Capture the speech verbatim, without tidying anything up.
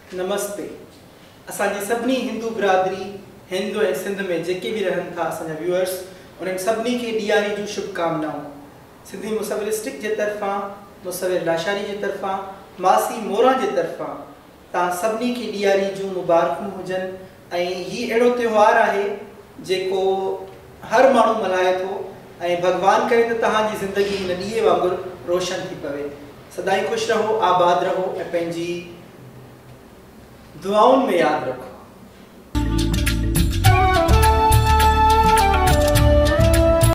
नमस्ते। असांजी सभिनी हिंदू बिरादरी हिंद ऐं सिंध में जेके भी रहन था असांजा व्यूअर्स उन्हनि सभिनी खे ॾियारी जूं शुभकामनाऊं। सिंधी मुसविरिस्टिक जे तरफ़ां, मुसविर लाशारी जे तरफ़ां, मासी मोरा जे तरफ़ां तव्हां सभिनी खे ॾियारी जूं मुबारकूं हुजनि। ऐं हीउ अहिड़ो त्योहार आहे जेको हर माण्हू मल्हाए थो ऐं भॻवान करे त तव्हांजी ज़िंदगी हिन ॾींहं वांगुरु रोशन थी पवे। सदाईं ख़ुशि रहो, आबाद रहो ऐं पंहिंजी दुआउनि में यादि रखो।